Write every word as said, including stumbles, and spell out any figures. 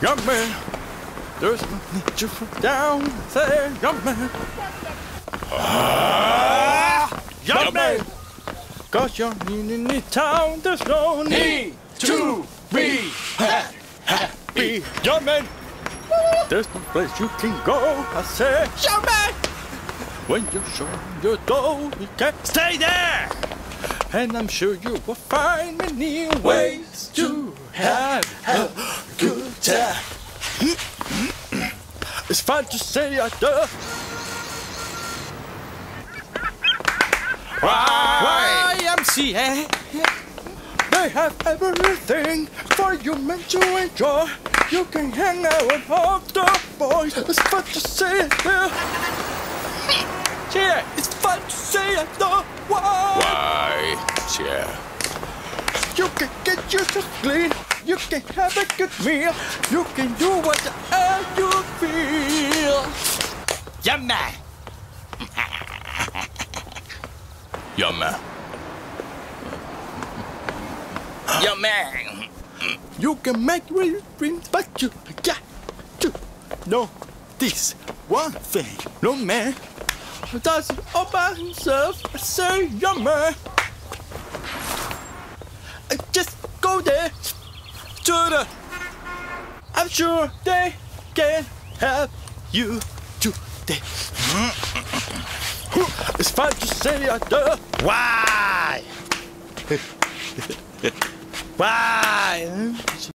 yummy. There's no need to put down, say yummy. Ah, yummy. Cause you're in the town, there's no need to be happy. Yummy. There's no place you can go, I say yummy. When you're sure your dough, you can't stay there. And I'm sure you will find many ways to have a good time. It's fun to say I do. Why M C A? They have everything for you men to enjoy. You can hang out with all the boys. It's fun to say I do. Yeah, it's fun to say I do. Why? Why? Yeah. You can get yourself clean. You can have a good meal. You can do whatever you feel. Yummy. Yummy. Yummy. You can make real dreams, but you got to know this one thing. No man does it all by himself. I say yummy. I just go there to the. I'm sure they can help you today. It's fun to say I do. Why? Why?